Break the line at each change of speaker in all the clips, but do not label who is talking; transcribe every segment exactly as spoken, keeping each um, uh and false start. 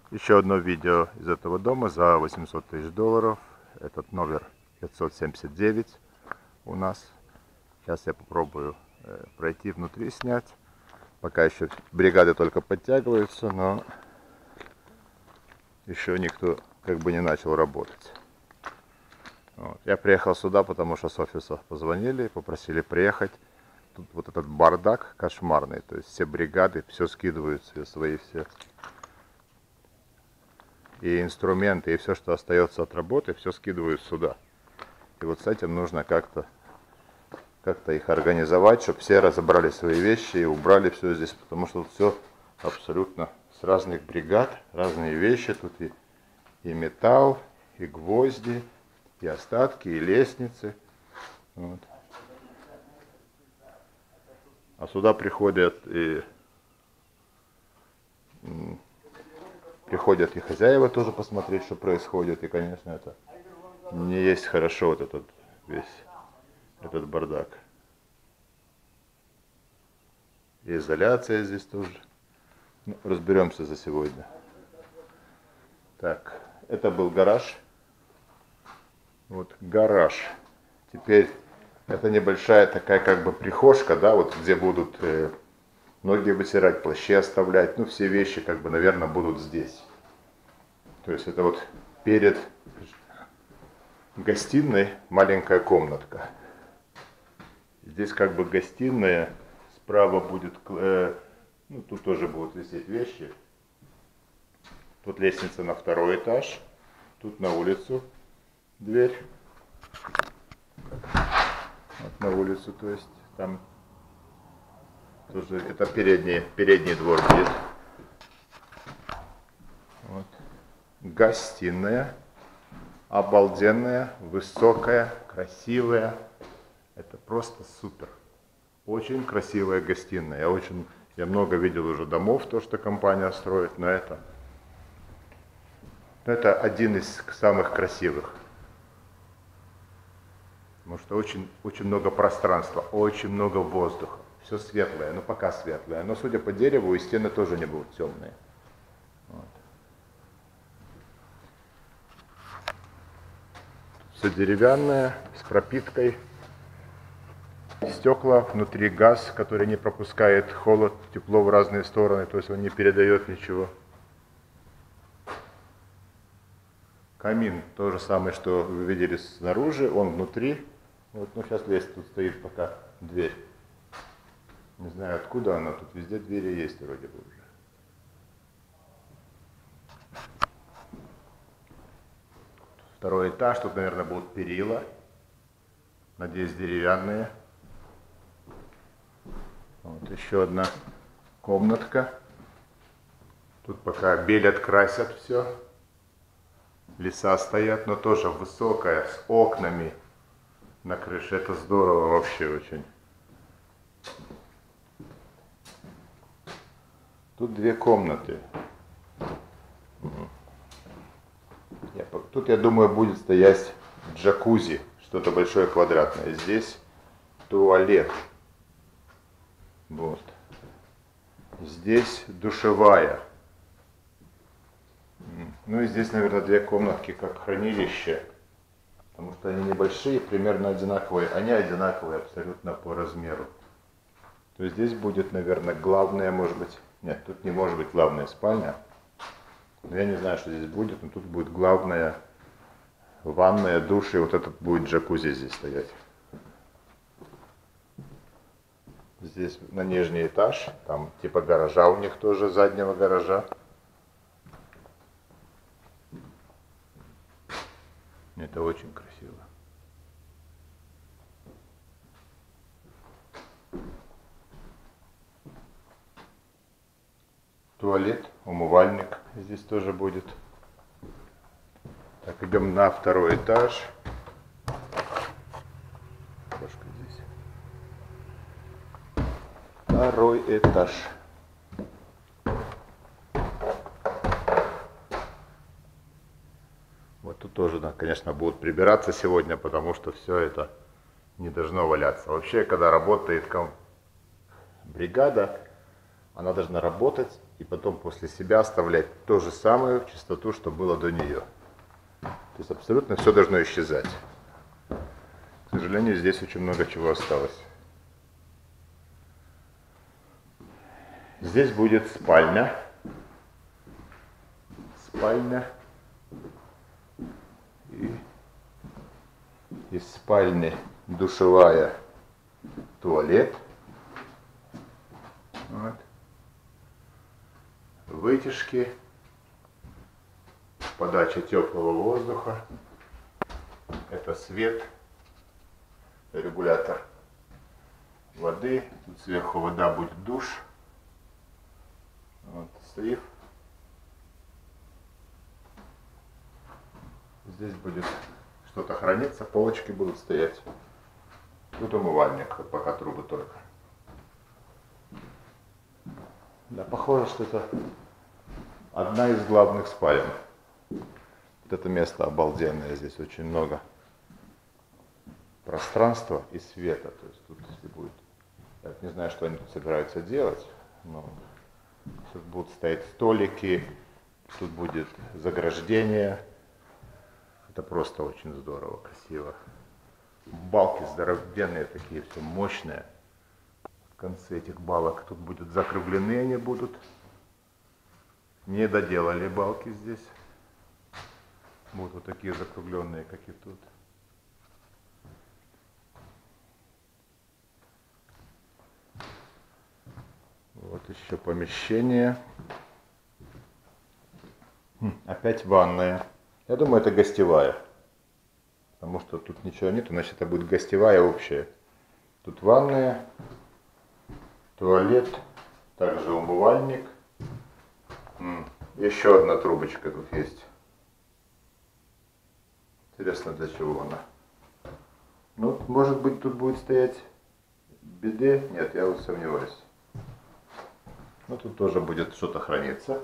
Еще одно видео из этого дома за восемьсот тысяч долларов. Этот номер пятьсот семьдесят девять у нас. Сейчас я попробую э, пройти внутри, снять. Пока еще бригады только подтягиваются, но еще никто как бы не начал работать. Вот. Я приехал сюда, потому что с офиса позвонили, попросили приехать. Тут вот этот бардак кошмарный, то есть все бригады, все скидывают, все свои все. И инструменты, и все, что остается от работы, все скидывают сюда. И вот с этим нужно как-то как-то их организовать, чтобы все разобрали свои вещи и убрали все здесь, потому что тут все абсолютно с разных бригад, разные вещи. Тут и, и металл, и гвозди, и остатки, и лестницы. Вот. А сюда приходят и приходят и хозяева тоже посмотреть, что происходит. И, конечно, это не есть хорошо, вот этот весь этот бардак. И изоляция здесь тоже. Ну, разберемся за сегодня. Так, это был гараж. Вот гараж. Теперь это небольшая такая как бы прихожка, да, вот где будут э, ноги вытирать, плащи оставлять. Ну, все вещи как бы, наверное, будут здесь. То есть это вот перед гостиной маленькая комнатка. Здесь как бы гостиная, справа будет, э, ну тут тоже будут висеть вещи. Тут лестница на второй этаж, тут на улицу дверь. Вот на улицу, то есть там тоже это передний, передний двор будет. Вот. Гостиная, обалденная, высокая, красивая. Это просто супер. Очень красивая гостиная. Я очень, я много видел уже домов, то, что компания строит, но это, это один из самых красивых. Потому что очень, очень много пространства, очень много воздуха. Все светлое, ну пока светлое. Но судя по дереву, и стены тоже не будут темные. Вот. Все деревянное, с пропиткой. Стекла, внутри газ, который не пропускает холод, тепло в разные стороны, то есть он не передает ничего. Камин, то же самое, что вы видели снаружи, он внутри. Вот, ну сейчас лезть, тут стоит пока дверь. Не знаю откуда она, тут везде двери есть вроде бы уже. Второй этаж, тут, наверное, будут перила. Надеюсь, деревянные. Вот еще одна комнатка. Тут пока белят, красят все. Леса стоят, но тоже высокая, с окнами на крыше. Это здорово вообще очень. Тут две комнаты. Я, тут, я думаю, будет стоять джакузи, что-то большое квадратное. Здесь туалет. Вот. Здесь душевая. Ну и здесь, наверное, две комнатки как хранилище. Потому что они небольшие, примерно одинаковые. Они одинаковые абсолютно по размеру. То есть здесь будет, наверное, главная, может быть... Нет, тут не может быть главная спальня. Но я не знаю, что здесь будет. Но тут будет главная ванная, душ. И вот этот будет джакузи здесь стоять. Здесь на нижний этаж, там типа гаража у них тоже, заднего гаража. Это очень красиво. Туалет, умывальник здесь тоже будет. Так, идем на второй этаж. Кошка здесь. Второй этаж. Вот тут тоже, да, конечно, будут прибираться сегодня, потому что все это не должно валяться. Вообще, когда работает бригада, она должна работать и потом после себя оставлять то же самое чистоту, что было до нее. То есть абсолютно все должно исчезать. К сожалению, здесь очень много чего осталось. Здесь будет спальня. Спальня. И из спальни душевая, туалет. Вот. Вытяжки. Подача теплого воздуха. Это свет. Регулятор воды. Тут сверху вода будет душ. Вот, слив. Здесь будет что-то храниться, полочки будут стоять. Тут умывальник, пока трубы только. Да, похоже, что это одна из главных спален. Вот это место обалденное, здесь очень много пространства и света. То есть тут, если будет, я не знаю, что они тут собираются делать, но тут будут стоять столики, тут будет заграждение. Это просто очень здорово, красиво. Балки здоровенные такие, все мощные. В конце этих балок тут будут закруглены, они будут. Не доделали балки здесь. Будут вот такие закругленные, как и тут. Вот еще помещение. Хм, опять ванная. Я думаю, это гостевая. Потому что тут ничего нет, значит это будет гостевая общая. Тут ванная, туалет, также умывальник. М, еще одна трубочка тут есть. Интересно, для чего она. Ну, может быть, тут будет стоять биде? Нет, я вот сомневаюсь. Ну, тут тоже будет что-то храниться.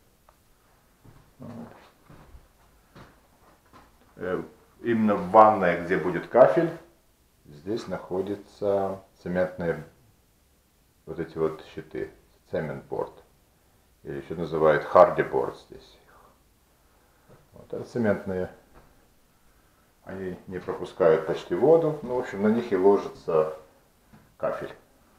Именно в ванной, где будет кафель, здесь находятся цементные вот эти вот щиты, цементборд. Или еще называют хардиборд здесь. Вот это цементные. Они не пропускают почти воду, но в общем на них и ложится кафель.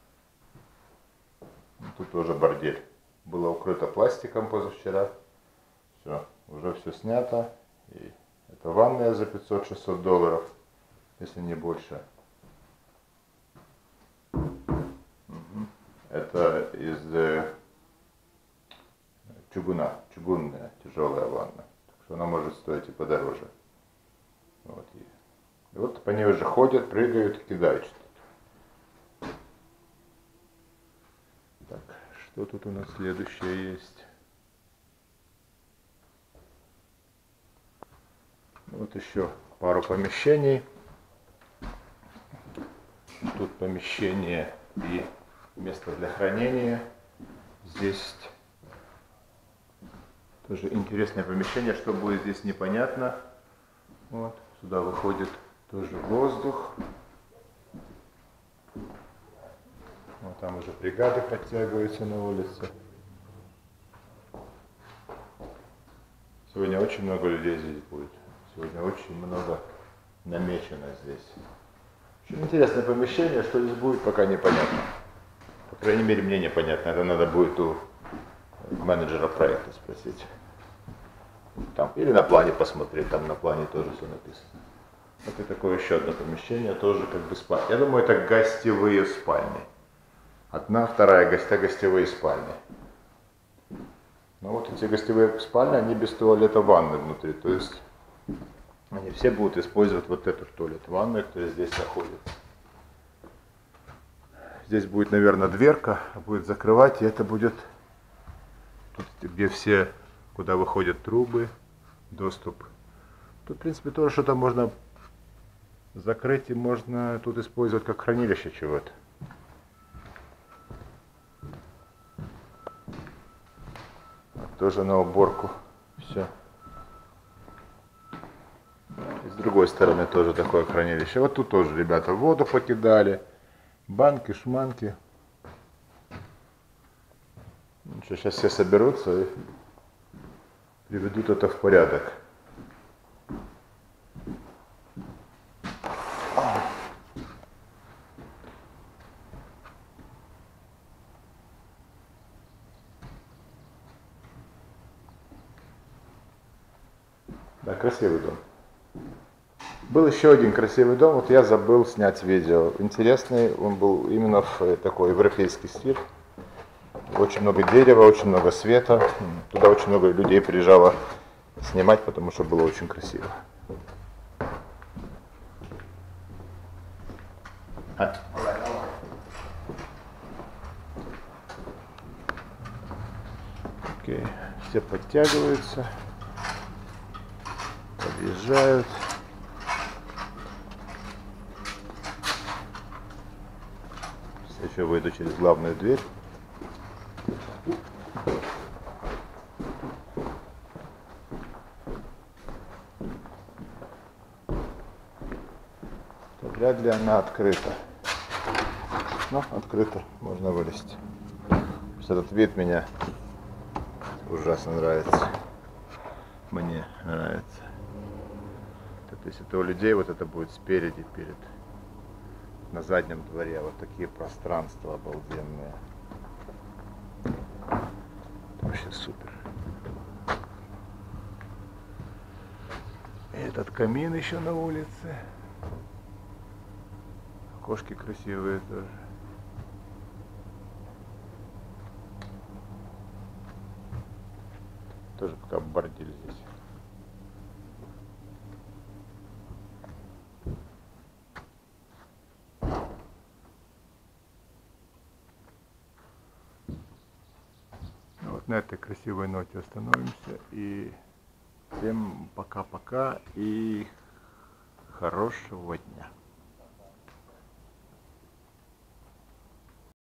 Тут тоже бордель. Было укрыто пластиком позавчера. Все, уже все снято. И это ванная за пятьсот-шестьсот долларов, если не больше. Угу. Это из э, чугуна, чугунная тяжелая ванна. Так что она может стоить и подороже. Вот, и, и вот по ней уже ходят, прыгают и кидают что-то. Так, что тут у нас следующее есть? Вот еще пару помещений. Тут помещение и место для хранения. Здесь тоже интересное помещение. Что будет здесь, непонятно. Вот, сюда выходит тоже воздух. Вот там уже бригады подтягиваются на улице. Сегодня очень много людей здесь будет. Сегодня очень много намечено здесь. Очень интересное помещение, что здесь будет, пока непонятно. По крайней мере, мне непонятно. Это надо будет у менеджера проекта спросить. Там, или на плане посмотреть, там на плане тоже все написано. Вот и такое еще одно помещение, тоже как бы спальня. Я думаю, это гостевые спальни. Одна, вторая, гостя, гостевые спальни. Но вот эти гостевые спальни, они без туалета ванны внутри. То есть они все будут использовать вот этот туалет ванной, который здесь находится. Здесь будет, наверное, дверка, будет закрывать, и это будет тут, где все, куда выходят трубы, доступ. Тут, в принципе, тоже что-то можно закрыть, и можно тут использовать как хранилище чего-то. Тоже на уборку все. И с другой стороны тоже такое хранилище. Вот тут тоже ребята воду покидали. Банки, шманки. что сейчас все соберутся и приведут это в порядок. Да, красивый дом. Был еще один красивый дом, вот я забыл снять видео. Интересный, он был именно в такой европейский стиль. Очень много дерева, очень много света. Туда очень много людей приезжало снимать, потому что было очень красиво. Окей, все подтягиваются, подъезжают. Сейчас еще выйду через главную дверь. Вряд ли она открыта. Но открыто, можно вылезти. Этот вид меня ужасно нравится. Мне нравится. Вот если это у людей, вот это будет спереди, перед, на заднем дворе. Вот такие пространства обалденные. Вообще супер. И этот камин еще на улице. Кошки красивые тоже. Тоже пока бордель здесь. Вот на этой красивой ноте остановимся. И всем пока-пока и хорошего дня.